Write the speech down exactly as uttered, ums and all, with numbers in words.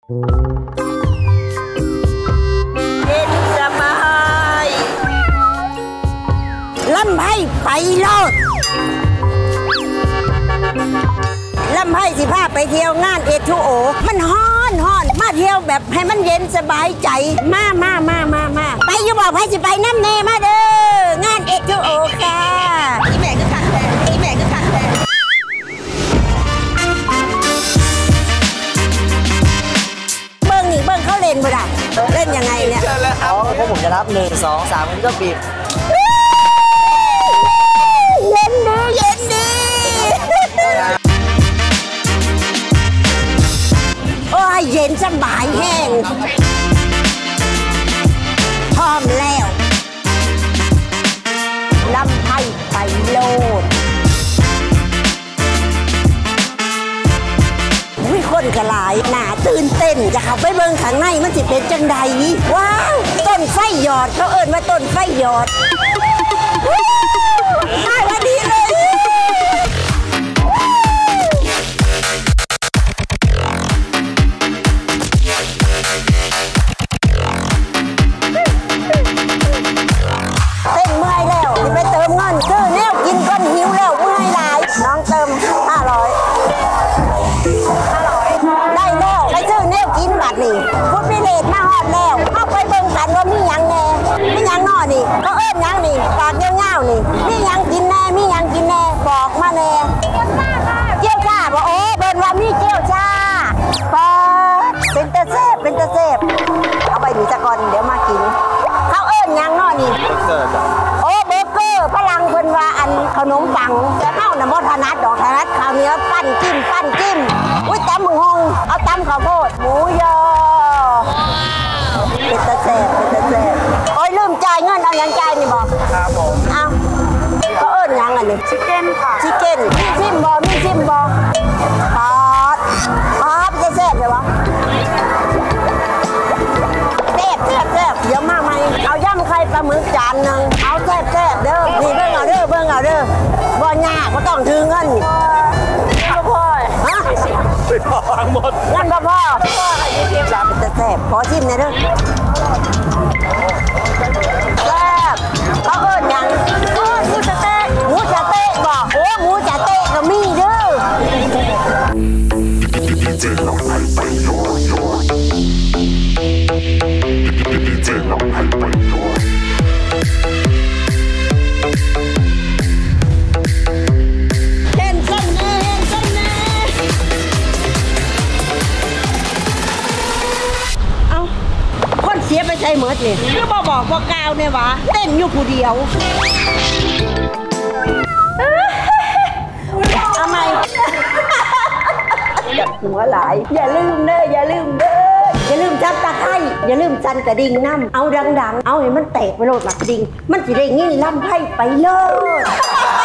เย็นสบายลำไพ่ไปโลดลำไพ่สิพาไปเที่ยวงานเอทูโอมันฮ้อนฮ้อนมาเที่ยวแบบให้มันเย็นสบายใจมามามามามาไปอยู่บอกไพ่สิไปน้ำเนมาเด้องานเอทูโอค่ะอีแม่ก็ขัดแทนอีแม่ก็ขัดแทนเบิ้งนี่เบิ้งเขาเล่นบ่ได้เล่นยังไงเนี่ยอ๋อพวกผมจะรับหนึ่งสองสามมันก็บีบเย็นดีเย็นดีโอ้ยเย็นสบายแห้งพร้อมแล้วลำไพ่ไปโลดวิคนกระหลายหน้าตื่นเต้นจะเข้าไปเบิ่งข้างในมันสิเป็นจังใดว้าวต้นไฟหยอดเขาเอิ้นว่าต้นไฟหยอดมาวันนี้เลยเต้นเมื่อยแล้วไปเติมเงินซื้อแนวกินก้นหิวแล้วเมื่อยหลายน้องเติมห้าร้อยห้าร้อยได้แล้วไปซื้อแนวกินบัดนี่พุทธิเลศมาฮอดแล้วเข้าไปเบิ่งกันว่ามีหยังแน่มีหยังนอนี่เขาเอิ้นหยังนี่ปากเงี้ยวๆนี่มีหยังกินแน่มีหยังกินแน่บอกมาแน่เจียวชาบอกโอ้เบิ่นว่ามีเจียวชาปอเป็นตะเซฟเป็นตะเซฟเอาไปหนีจะก่อนเดี๋ยวมากินเขาเอิ้นหยังนอนี่โอ้เบอร์เกอร์พลังเพิ่นว่าอันขนมปังแต่เฮาน่ะบ่ถนัดดอกถนัดข้าวเหนียวปั้นจิ้มปั้นจิ้มอุ้ยตำมึงฮงเอาตำข้าวโพดหมูยอเป็นตะเซฟเป็นตะเซฟโอ้ยลืมจ่ายเงินเอาหยังจ่ายนี่บ่ครับผมเอาเขาเอิ้นหยังอันนี้ชิคเก้นค่ะชิคเก้นมีซิมบ่มีซิมบ่ปอดปอดจะแซ่บเลยวะแซ่บแซ่บแซ่บเดี๋ยวมาใหม่เอาย่ำไข่ปลาหมึกจานนึงเอาแซ่บแซ่บเด้อนี่เบิ่งเอาเด้อเบิ่งเอาเด้อบ่ยากก็ต้องถือเงินบ่พอฮะไม่พอทั้งหมดงั้นบ่พอพ่อให้ชิมจ้าเป็นตะแซ่บขอชิมหน่อยเด้อแซ่บเขาเอิ้นหยังโอ้หมูสะเต๊ะหมูสะเต๊ะบ่โอ้หมูสะเต๊ะก็มีเด้อเห็นส้มแน่เห็นส้มแน่เอาคนเสียไปใส่หมดนี่คือบ่บอกบ่กล่าวเนี่ยวะเต้นอยู่ผู้เดียวเอาไหมอย่าหัวหลายอย่าลืมเด้ออย่าลืมเด้ออย่าลืมจับตะไคร้อย่าลืมสั่นกระดิ่งน้ำเอาดังๆเอาให้มันแตกไปโลดหลักดิ่งมันสิได้งี้ลำไพ่ไปเลย